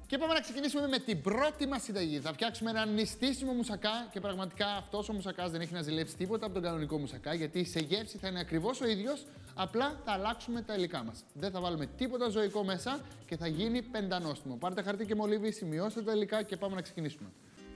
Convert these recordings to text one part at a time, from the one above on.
Και πάμε να ξεκινήσουμε με την πρώτη μας συνταγή. Θα φτιάξουμε ένα νηστίσιμο μουσακά και πραγματικά αυτός ο μουσακάς δεν έχει να ζηλέψει τίποτα από τον κανονικό μουσακά, γιατί σε γεύση θα είναι ακριβώς ο ίδιος, απλά θα αλλάξουμε τα υλικά μας. Δεν θα βάλουμε τίποτα ζωικό μέσα και θα γίνει πεντανόστιμο. Πάρτε χαρτί και μολύβι, σημειώστε τα υλικά και πάμε να ξεκινήσουμε.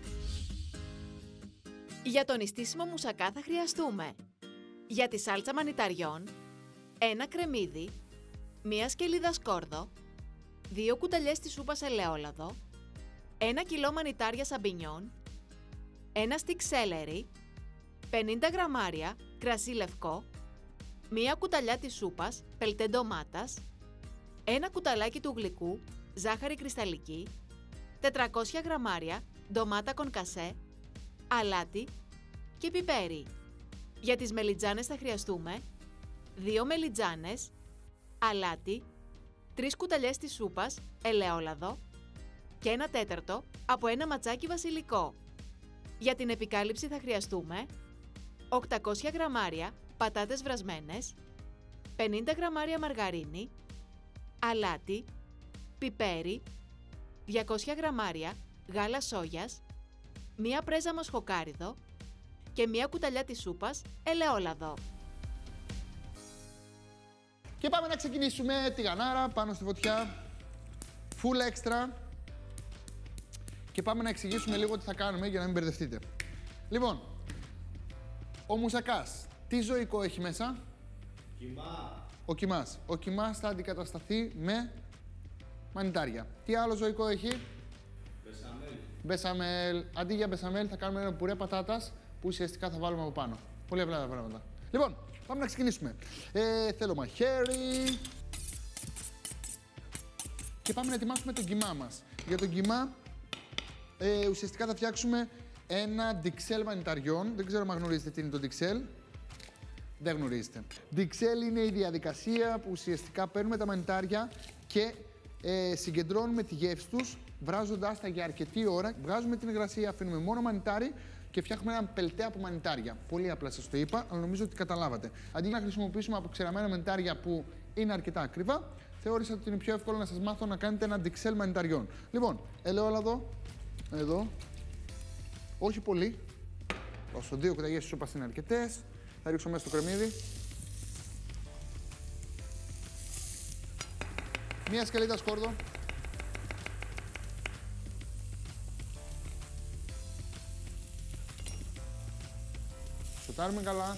Για το νηστίσιμο μουσακά θα χρειαστούμε για τη σάλτσα μανιταριών, ένα κρεμμύδι, μία σκελίδα σκόρδο, 2 κουταλιές της σούπας ελαιόλαδο, 1 κιλό μανιτάρια σαμπινιόν, ένα στικ σέλερι, 50 γραμμάρια κρασί λευκό, μία κουταλιά της σούπας πελτέ ντομάτας, ένα κουταλάκι του γλυκού ζάχαρη κρυσταλλική, 400 γραμμάρια ντομάτα κονκασέ, αλάτι και πιπέρι. Για τις μελιτζάνες θα χρειαστούμε 2 μελιτζάνες, αλάτι, 3 κουταλιές της σούπας ελαιόλαδο και 1/4 από ένα ματσάκι βασιλικό. Για την επικάλυψη θα χρειαστούμε 800 γραμμάρια πατάτες βρασμένες, 50 γραμμάρια μαργαρίνη, αλάτι, πιπέρι, 200 γραμμάρια γάλα σόγιας, μία πρέζα μοσχοκάριδο και μία κουταλιά της σούπας ελαιόλαδο. Και πάμε να ξεκινήσουμε τη γανάρα πάνω στη φωτιά, full extra. Και πάμε να εξηγήσουμε λίγο τι θα κάνουμε για να μην μπερδευτείτε. Λοιπόν, ο μουσακάς, τι ζωικό έχει μέσα? Κιμά. Ο κιμάς. Ο κιμάς θα αντικατασταθεί με μανιτάρια. Τι άλλο ζωικό έχει? Μπεσαμέλ. Μπεσαμέλ. Αντί για μπεσαμέλ θα κάνουμε ένα πουρέ πατάτας που ουσιαστικά θα βάλουμε από πάνω. Πολύ απλά τα πράγματα. Λοιπόν, πάμε να ξεκινήσουμε. Θέλω μαχαίρι. Και πάμε να ετοιμάσουμε τον κιμά μας. Για τον κιμά ουσιαστικά θα φτιάξουμε ένα ντιξέλ μανιταριών. Δεν ξέρω αν γνωρίζετε τι είναι το ντιξέλ. Δεν γνωρίζετε. Ντιξέλ είναι η διαδικασία που ουσιαστικά παίρνουμε τα μανιτάρια και συγκεντρώνουμε τη γεύση τους, βράζοντάς τα για αρκετή ώρα. Βγάζουμε την υγρασία, αφήνουμε μόνο μανιτάρι και φτιάχνουμε έναν πελτέ από μανιτάρια. Πολύ απλά σας το είπα, αλλά νομίζω ότι καταλάβατε. Αντί να χρησιμοποιήσουμε αποξηραμένα μανιτάρια που είναι αρκετά ακριβά, θεώρησα ότι είναι πιο εύκολο να σας μάθω να κάνετε ένα ντιξέλ μανιταριών. Λοιπόν, ελαιόλαδο, εδώ. Όχι πολύ. Όσο 2 κουταλιές της σούπας είναι αρκετές. Θα ρίξω μέσα στο κρεμμύδι. Μία σκελίδα σκόρδο. Σοτάρουμε καλά.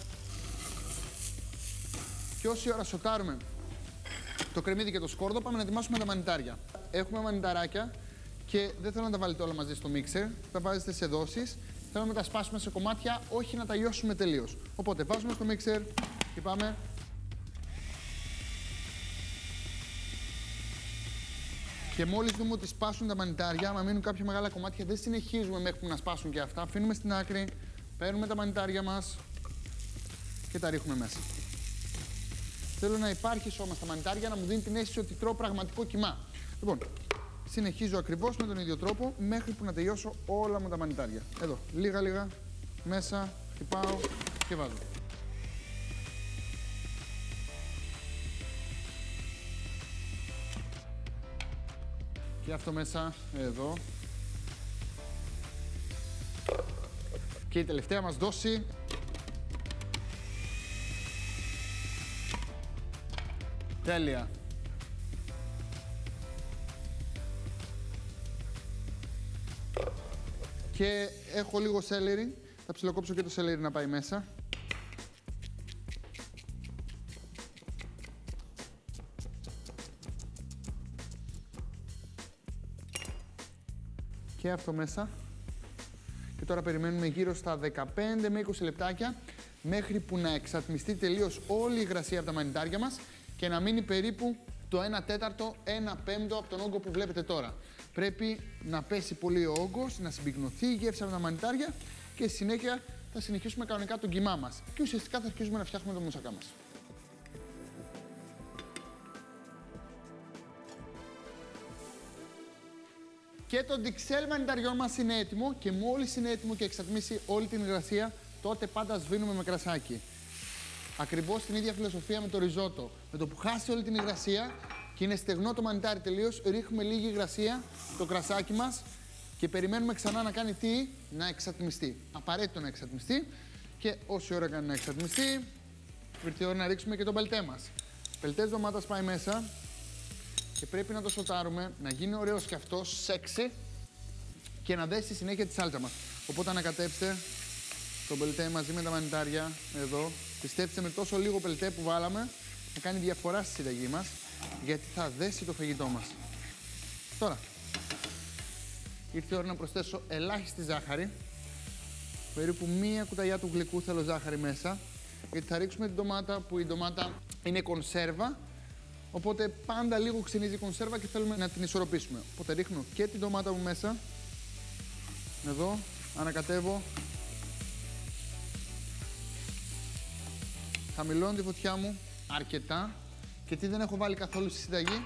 Και όση ώρα σοτάρουμε το κρεμμύδι και το σκόρδο, πάμε να ετοιμάσουμε τα μανιτάρια. Έχουμε μανιταράκια και δεν θέλω να τα βάλετε όλα μαζί στο μίξερ. Τα βάζετε σε δόσεις. Θέλω να τα σπάσουμε σε κομμάτια, όχι να τα λιώσουμε τελείως. Οπότε βάζουμε στο μίξερ και πάμε. Και μόλις δούμε ότι σπάσουν τα μανιτάρια, άμα μείνουν κάποια μεγάλα κομμάτια, δεν συνεχίζουμε μέχρι που να σπάσουν και αυτά. Αφήνουμε στην άκρη, παίρνουμε τα μανιτάρια μας και τα ρίχνουμε μέσα. Θέλω να υπάρχει σώμα στα μανιτάρια, να μου δίνει την αίσθηση ότι τρώω πραγματικό κιμά. Λοιπόν, συνεχίζω ακριβώς με τον ίδιο τρόπο μέχρι που να τελειώσω όλα μου τα μανιτάρια. Εδώ, λίγα-λίγα, μέσα, χτυπάω και βάζω. Και αυτό μέσα, εδώ. Και η τελευταία μας δόση. Τέλεια. Και έχω λίγο σέλερι. Θα ψιλοκόψω και το σέλερι να πάει μέσα. Και αυτό μέσα. Και τώρα περιμένουμε γύρω στα 15 με 20 λεπτάκια μέχρι που να εξατμιστεί τελείως όλη η υγρασία από τα μανιτάρια μας και να μείνει περίπου το 1/4, 1/5 από τον όγκο που βλέπετε τώρα. Πρέπει να πέσει πολύ ο όγκος, να συμπυκνωθεί η γεύση από τα μανιτάρια και στη συνέχεια θα συνεχίσουμε κανονικά τον κιμά μας. Και ουσιαστικά θα αρχίσουμε να φτιάχνουμε το μουσακά μας. Και το ντιξέλ μανιταριών μας είναι έτοιμο και μόλις είναι έτοιμο και εξατμίσει όλη την υγρασία, τότε πάντα σβήνουμε με κρασάκι. Ακριβώς την ίδια φιλοσοφία με το ριζότο. Με το που χάσει όλη την υγρασία και είναι στεγνό το μανιτάρι τελείως, ρίχνουμε λίγη υγρασία στο κρασάκι μας και περιμένουμε ξανά να κάνει τι? Να εξατμιστεί. Απαραίτητο να εξατμιστεί και όση ώρα κάνει να εξατμιστεί, ήρθε η ώρα να ρίξουμε και τον πελτέ μας. Πελτές ντομάτας πάει μέσα και πρέπει να το σοτάρουμε, να γίνει ωραίος και αυτό, σεξι και να δέσει στη συνέχεια τη σάλτσα μας. Οπότε ανακατέψτε το πελτέ μαζί με τα μανιτάρια εδώ. Πιστέψτε με, τόσο λίγο πελτέ που βάλαμε θα κάνει διαφορά στη συνταγή μας, γιατί θα δέσει το φαγητό μας. Τώρα, ήρθε η ώρα να προσθέσω ελάχιστη ζάχαρη. Περίπου μία κουταλιά του γλυκού θέλω ζάχαρη μέσα, γιατί θα ρίξουμε την ντομάτα, που η ντομάτα είναι κονσέρβα. Οπότε πάντα λίγο ξυνίζει η κονσέρβα και θέλουμε να την ισορροπήσουμε. Οπότε ρίχνω και την ντομάτα μου μέσα. Εδώ, ανακατεύω. Χαμηλώνω τη φωτιά μου αρκετά. Και τι δεν έχω βάλει καθόλου στη συνταγή?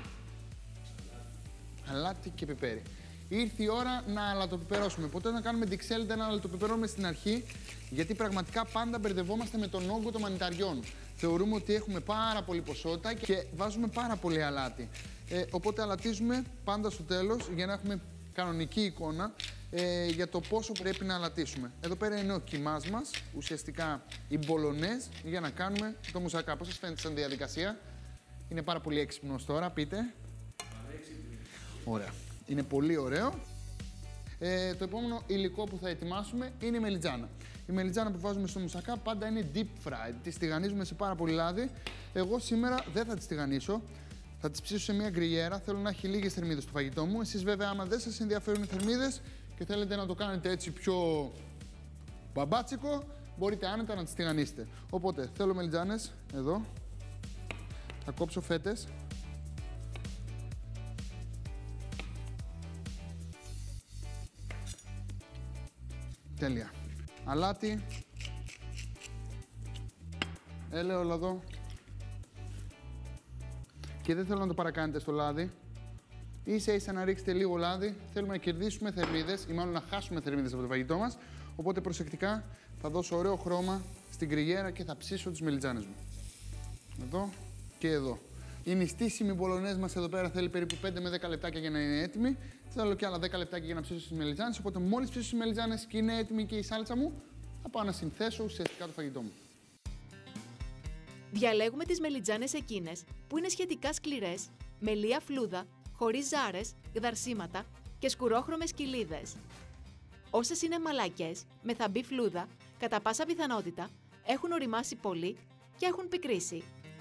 Αλάτι και πιπέρι. Ήρθε η ώρα να αλατοπιπερώσουμε. Οπότε όταν κάνουμε ντιξέλ δεν αλατοπιπερώνουμε στην αρχή, γιατί πραγματικά πάντα μπερδευόμαστε με τον όγκο των μανιταριών. Θεωρούμε ότι έχουμε πάρα πολύ ποσότητα και βάζουμε πάρα πολύ αλάτι. Οπότε αλατίζουμε πάντα στο τέλος για να έχουμε κανονική εικόνα για το πόσο πρέπει να αλατίσουμε. Εδώ πέρα είναι ο κιμάς μας, ουσιαστικά οι μπολονές για να κάνουμε το μουσακά. Πώς σας φαίνεται σαν διαδικασία? Είναι πάρα πολύ έξυπνος τώρα, πείτε. Ωραία. Είναι πολύ ωραίο. Το επόμενο υλικό που θα ετοιμάσουμε είναι η μελιτζάνα. Η μελιτζάνα που βάζουμε στο μουσακά πάντα είναι deep fried. Τη τηγανίζουμε σε πάρα πολύ λάδι. Εγώ σήμερα δεν θα τη τηγανίσω. Θα τη ψήσω σε μια γκριγιέρα. Θέλω να έχει λίγες θερμίδες στο φαγητό μου. Εσείς βέβαια, άμα δεν σας ενδιαφέρουν οι θερμίδες και θέλετε να το κάνετε έτσι πιο μπαμπάτσικο, μπορείτε άνετα να τις τηγανίσετε. Οπότε θέλω μελιτζάνες εδώ. Θα κόψω φέτες. Τέλεια. Αλάτι. Ελαιόλαδο. Και δεν θέλω να το παρακάνετε στο λάδι. Ίσα-ίσα να ρίξετε λίγο λάδι. Θέλουμε να κερδίσουμε θερμίδες ή μάλλον να χάσουμε θερμίδες από το φαγητό μας. Οπότε προσεκτικά θα δώσω ωραίο χρώμα στην γκριγιέρα και θα ψήσω τις μελιτζάνες μου. Εδώ και εδώ. Η νηστίσιμη μπολονέζ μας εδώ πέρα θέλει περίπου 5 με 10 λεπτάκια για να είναι έτοιμη. Θέλω και άλλα 10 λεπτάκια για να ψήσω τις μελιτζάνες. Οπότε μόλις ψήσω τις μελιτζάνες και είναι έτοιμη και η σάλτσα μου, θα πάω να συνθέσω ουσιαστικά το φαγητό μου. Διαλέγουμε τις μελιτζάνες εκείνες που είναι σχετικά σκληρές, με λία φλούδα, χωρίς ζάρες, γδαρσίματα και σκουρόχρωμες κοιλίδες. Όσες είναι μαλακές, με θαμπή φλούδα, κατά πάσα πιθανότητα έχουν ωριμάσει πολύ και έχουν πικρίσει.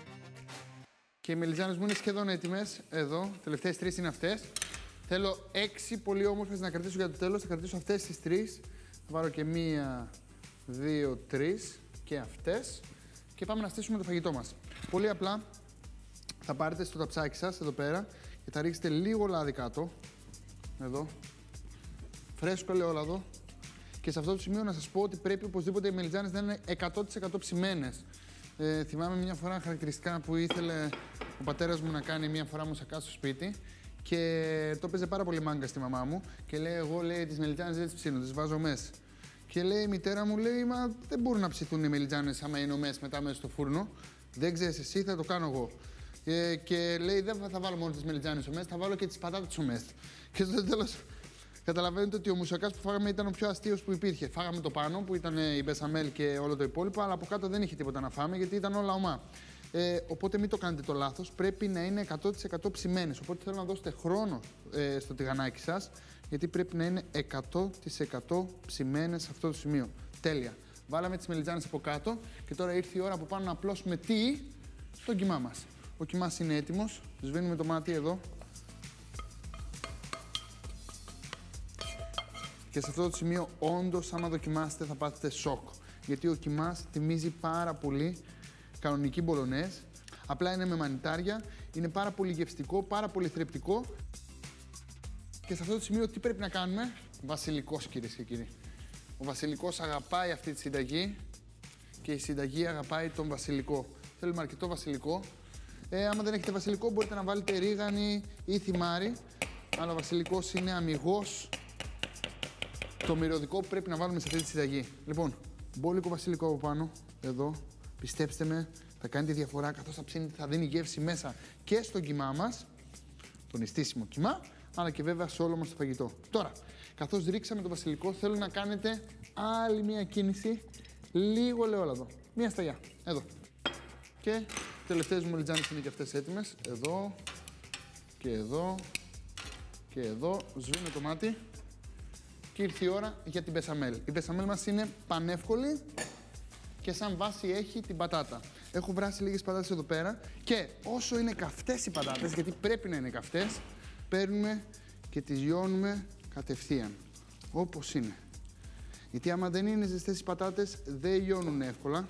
Και οι μελιτζάνες μου είναι σχεδόν έτοιμες. Εδώ, τελευταίες 3 είναι αυτές. Θέλω 6 πολύ όμορφες να κρατήσω για το τέλος. Θα κρατήσω αυτές τις 3. Θα βάλω και 1, 2, 3 και αυτές. Και πάμε να στήσουμε το φαγητό μας. Πολύ απλά θα πάρετε στο ταψάκι σας εδώ πέρα και θα ρίξετε λίγο λάδι κάτω. Εδώ. Φρέσκο ελαιόλαδο. Και σε αυτό το σημείο να σας πω ότι πρέπει οπωσδήποτε οι μελιτζάνες να είναι 100% ψημένες. Θυμάμαι μια φορά χαρακτηριστικά που ήθελε ο πατέρας μου να κάνει μια φορά μουσακά στο σπίτι και το έπαιζε πάρα πολύ μάγκα στη μαμά μου και λέει: εγώ λέει, τις μελιτζάνες δεν τις ψήνω, τις βάζω μέσα. Και λέει η μητέρα μου, λέει: μα δεν μπορούν να ψηθούν οι μελιτζάνες άμα είναι ομές μετά μέσα στο φούρνο. Δεν ξέρεις εσύ, θα το κάνω εγώ. Και λέει: δεν θα βάλω μόνο τις μελιτζάνες ομές, θα βάλω και τις πατάτες ομές. Και στο τέλος καταλαβαίνετε ότι ο μουσακάς που φάγαμε ήταν ο πιο αστείος που υπήρχε. Φάγαμε το πάνω που ήταν η μπεσαμέλ και όλο το υπόλοιπο, αλλά από κάτω δεν είχε τίποτα να φάμε γιατί ήταν όλα ομά. Οπότε μην το κάνετε το λάθος, πρέπει να είναι 100% ψημένες. Οπότε θέλω να δώσετε χρόνο στο τηγανάκι σας, γιατί πρέπει να είναι 100% ψημένες σε αυτό το σημείο. Τέλεια. Βάλαμε τις μελιτζάνες από κάτω και τώρα ήρθε η ώρα από πάνω να απλώσουμε τι? Στον κιμά μας. Ο κιμάς είναι έτοιμος. Σβήνουμε το μάτι εδώ. Και σε αυτό το σημείο, όντως, άμα δοκιμάσετε, θα πάθετε σοκ. Γιατί ο κιμάς θυμίζει πάρα πολύ κανονική μπολονέζ. Απλά είναι με μανιτάρια, είναι πάρα πολύ γευστικό, πάρα πολύ θρεπτικό. Και σε αυτό το σημείο, τι πρέπει να κάνουμε? Βασιλικός, κυρίες και κύριοι. Ο βασιλικός αγαπάει αυτή τη συνταγή και η συνταγή αγαπάει τον βασιλικό. Θέλουμε αρκετό βασιλικό. Άμα δεν έχετε βασιλικό, μπορείτε να βάλετε ρίγανη ή θυμάρι. Αλλά ο βασιλικός είναι αμιγώς το μυρωδικό που πρέπει να βάλουμε σε αυτή τη συνταγή. Λοιπόν, μπόλικο βασιλικό από πάνω, εδώ. Πιστέψτε με, θα κάνει τη διαφορά, καθώς θα ψήνει, θα δίνει γεύση μέσα και στον κιμά μας το νηστίσιμο κιμά, αλλά και βέβαια σε όλο μας το φαγητό. Τώρα, καθώς ρίξαμε το βασιλικό, θέλω να κάνετε άλλη μία κίνηση, λίγο ελαιόλαδο. Μία σταγιά, εδώ. Και τελευταίες μου μελιτζάνες είναι και αυτές έτοιμες. Εδώ και εδώ και εδώ. Σβήνω το μάτι. Και ήρθε η ώρα για την μπεσαμέλ. Η μπεσαμέλ μας είναι πανεύκολη και σαν βάση έχει την πατάτα. Έχω βράσει λίγες πατάτες εδώ πέρα και όσο είναι καυτές οι πατάτες, γιατί πρέπει να είναι καυτές, παίρνουμε και τις λιώνουμε κατευθείαν, όπως είναι. Γιατί άμα δεν είναι ζεστές οι πατάτες, δεν λιώνουν εύκολα.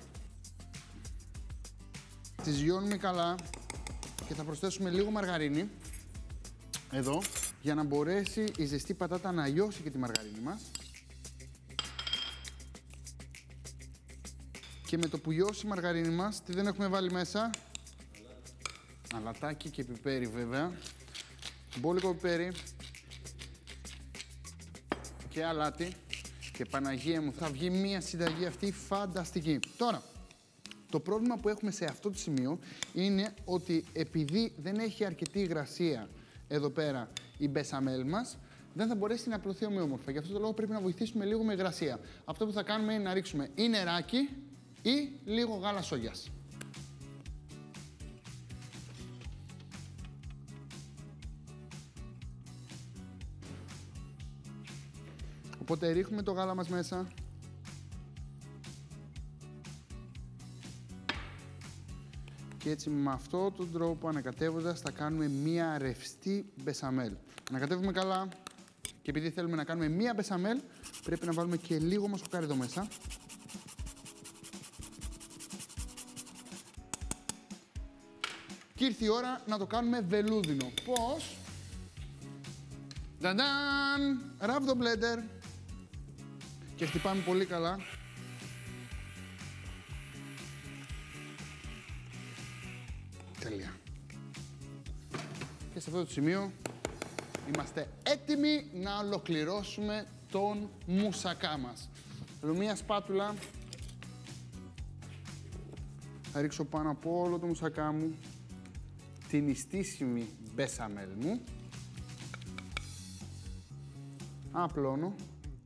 Τις λιώνουμε καλά και θα προσθέσουμε λίγο μαργαρίνη, εδώ, για να μπορέσει η ζεστή πατάτα να λιώσει και τη μαργαρίνη μας. Και με το που λιώσει η μαργαρίνη μας, τι δεν έχουμε βάλει μέσα? Αλατάκι και πιπέρι βέβαια. Μπόλικο πιπέρι και αλάτι. Και Παναγία μου, θα βγει μία συνταγή αυτή φανταστική. Τώρα, το πρόβλημα που έχουμε σε αυτό το σημείο είναι ότι επειδή δεν έχει αρκετή υγρασία εδώ πέρα η μπεσαμέλ μας, δεν θα μπορέσει να απλωθεί ομοιόμορφα. Γι' αυτό το λόγο πρέπει να βοηθήσουμε λίγο με υγρασία. Αυτό που θα κάνουμε είναι να ρίξουμε ή νεράκι ή λίγο γάλα σόγιας. Οπότε ρίχνουμε το γάλα μας μέσα. Και έτσι με αυτόν τον τρόπο, ανακατεύοντας, θα κάνουμε μία ρευστή μπεσαμέλ. Ανακατεύουμε καλά και επειδή θέλουμε να κάνουμε μία μπεσαμέλ, πρέπει να βάλουμε και λίγο μοσχοκάρι εδώ μέσα. Και ήρθε η ώρα να το κάνουμε βελούδινο. Πώς? Νταντάν! Ράβ το μπλέντερ. Και χτυπάμε πολύ καλά. Τέλεια. Και σε αυτό το σημείο είμαστε έτοιμοι να ολοκληρώσουμε τον μουσακά μας. Θέλω μία σπάτουλα. Θα ρίξω πάνω από όλο το μουσακά μου την νηστίσιμη μπεσαμέλ μου. Απλώνω.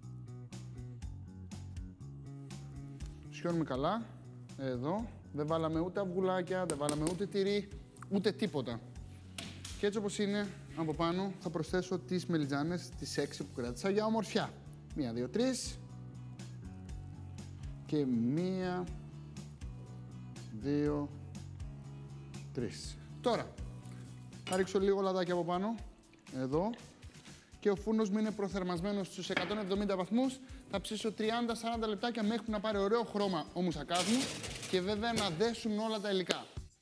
Σιώνουμε καλά. Εδώ. Δεν βάλαμε ούτε αυγουλάκια, δεν βάλαμε ούτε τυρί, ούτε τίποτα. Και έτσι όπως είναι, από πάνω θα προσθέσω τις μελιτζάνες, τις 6 που κράτησα για ομορφιά. 1, 2, 3. Και 1, 2, 3. Τώρα, θα ρίξω λίγο λαδάκι από πάνω, εδώ. Και ο φούρνος μου είναι προθερμασμένος στους 170 βαθμούς. Θα ψήσω 30-40 λεπτάκια μέχρι να πάρει ωραίο χρώμα ο μουσακάς μου και βέβαια να δέσουν όλα τα υλικά.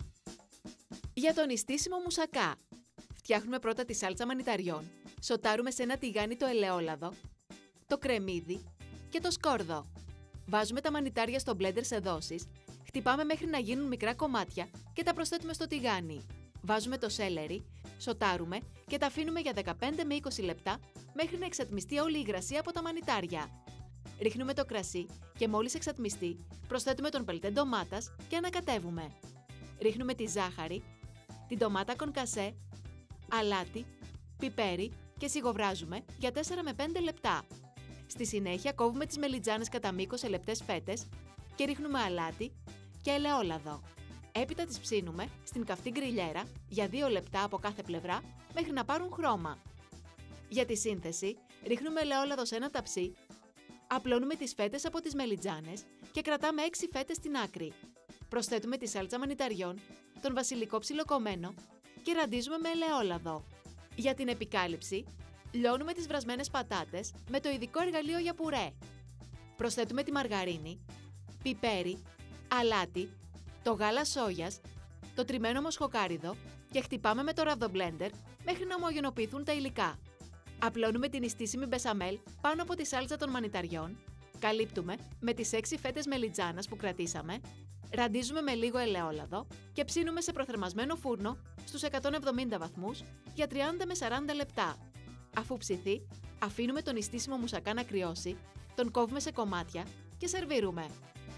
Για το νηστίσιμο μουσακά, φτιάχνουμε πρώτα τη σάλτσα μανιταριών, σοτάρουμε σε ένα τηγάνι το ελαιόλαδο, το κρεμμύδι και το σκόρδο. Βάζουμε τα μανιτάρια στο μπλέντερ σε δόσεις, χτυπάμε μέχρι να γίνουν μικρά κομμάτια και τα προσθέτουμε στο τηγάνι. Βάζουμε το σέλερι, σοτάρουμε και τα αφήνουμε για 15 με 20 λεπτά μέχρι να εξατμιστεί όλη η υγρασία από τα μανιτάρια. Ρίχνουμε το κρασί και μόλις εξατμιστεί, προσθέτουμε τον πελτέ ντομάτας και ανακατεύουμε. Ρίχνουμε τη ζάχαρη, την ντομάτα κονκασέ, αλάτι, πιπέρι και σιγοβράζουμε για 4 με 5 λεπτά. Στη συνέχεια κόβουμε τις μελιτζάνες κατά μήκος σε λεπτές φέτες και ρίχνουμε αλάτι και ελαιόλαδο. Έπειτα τις ψήνουμε στην καυτή γκριλιέρα για 2 λεπτά από κάθε πλευρά μέχρι να πάρουν χρώμα. Για τη σύνθεση, ρίχνουμε ελαιόλαδο σε ένα ταψί, απλώνουμε τις φέτες από τις μελιτζάνες και κρατάμε 6 φέτες στην άκρη. Προσθέτουμε τη σάλτσα μανιταριών, τον βασιλικό ψιλοκομμένο και ραντίζουμε με ελαιόλαδο. Για την επικάλυψη, λιώνουμε τις βρασμένες πατάτες με το ειδικό εργαλείο για πουρέ. Προσθέτουμε τη μαργαρίνη, πιπέρι, αλάτι, το γάλα σόγιας, το τριμμένο μοσχοκάριδο και χτυπάμε με το ραβδομπλέντερ μέχρι να ομογενοποιηθούν τα υλικά. Απλώνουμε την νηστίσιμη μπεσαμέλ πάνω από τη σάλτσα των μανιταριών, καλύπτουμε με τις 6 φέτες μελιτζάνας που κρατήσαμε, ραντίζουμε με λίγο ελαιόλαδο και ψήνουμε σε προθερμασμένο φούρνο στους 170 βαθμούς για 30 με 40 λεπτά. Αφού ψηθεί, αφήνουμε τον νηστίσιμο μουσακά να κρυώσει, τον κόβουμε σε κομμάτια και σερβίρουμε.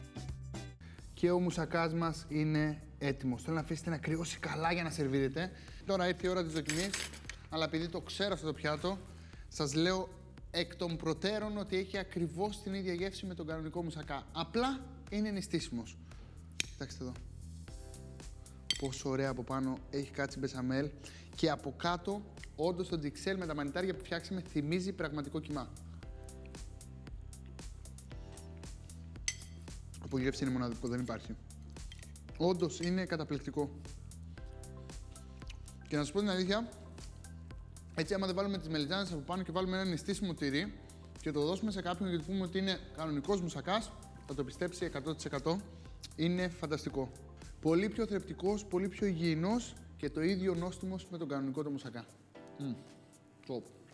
Και ο μουσακάς μας είναι έτοιμος. Θέλω να αφήσετε να κρυώσει καλά για να σερβίρετε. Τώρα ήρθε η ώρα της δοκιμής. αλλά επειδή το ξέρω αυτό το πιάτο, σας λέω εκ των προτέρων ότι έχει ακριβώς την ίδια γεύση με τον κανονικό μουσακά. Απλά είναι νηστίσιμος. Κοιτάξτε εδώ. Πόσο ωραία από πάνω έχει κάτσει μπεσαμέλ και από κάτω, όντως το ντιξέλ με τα μανιτάρια που φτιάξαμε θυμίζει πραγματικό κιμά. Από γεύση είναι μοναδικό, δεν υπάρχει. Όντως είναι καταπληκτικό. Και να σας πω την αλήθεια, έτσι άμα δεν βάλουμε τις μελιτζάνες από πάνω και βάλουμε ένα νηστίσιμο τυρί και το δώσουμε σε κάποιον και του πούμε ότι είναι κανονικός μουσακάς, θα το πιστέψει 100%. Είναι φανταστικό. Πολύ πιο θρεπτικός, πολύ πιο υγιεινός και το ίδιο νόστιμος με τον κανονικό το μουσακά. Top.